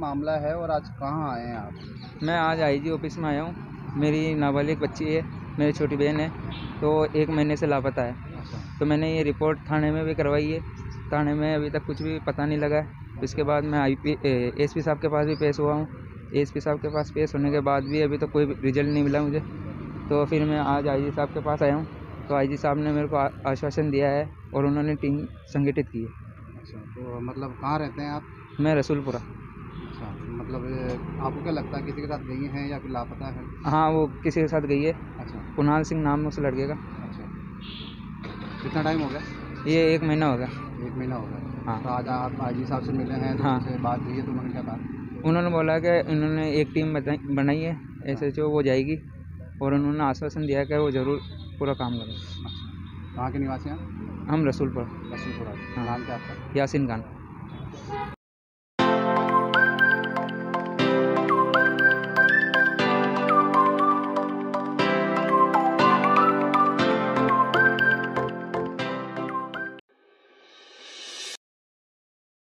मामला है और आज कहाँ आए हैं आप? मैं आज आईजी ऑफिस में आया हूँ। मेरी नाबालिग बच्ची है, मेरी छोटी बहन है, तो 1 महीने से लापता है। अच्छा, तो मैंने ये रिपोर्ट थाने में भी करवाई है। थाने में अभी तक कुछ भी पता नहीं लगा है। इसके बाद मैं एसपी साहब के पास भी पेश हुआ हूँ। एसपी साहब के पास पेश होने के बाद भी अभी तक कोई रिजल्ट नहीं मिला मुझे। तो फिर मैं आज आईजी साहब के पास आया हूँ। तो आईजी साहब ने मेरे को आश्वासन दिया है और उन्होंने टीम संगठित की है। अच्छा, तो मतलब कहाँ रहते हैं आप? मैं रसूलपुरा। अच्छा, मतलब आपको क्या लगता है किसी के साथ गई हैं या फिर लापता है? हाँ, वो किसी के साथ गई है। अच्छा, कुणाल सिंह नाम है उस लड़के का। अच्छा। कितना टाइम हो गया? ये 1 महीना हो गया। 1 महीना हो गया। हाँ। तो आज आप आईजी साहब से मिले हैं, तो हाँ, उनसे बात हुई है, तो उन्होंने क्या कहा? उन्होंने बोला कि उन्होंने एक टीम बनाई है अच्छा, एसएचओ, वो जाएगी और उन्होंने आश्वासन दिया कि वो ज़रूर पूरा काम करेंगे। अच्छा। कहाँ के निवासी हैं आप? हम रसूलपुर। रसूलपुरा। हाँ। नाम क्या है आपका? यासीन खान।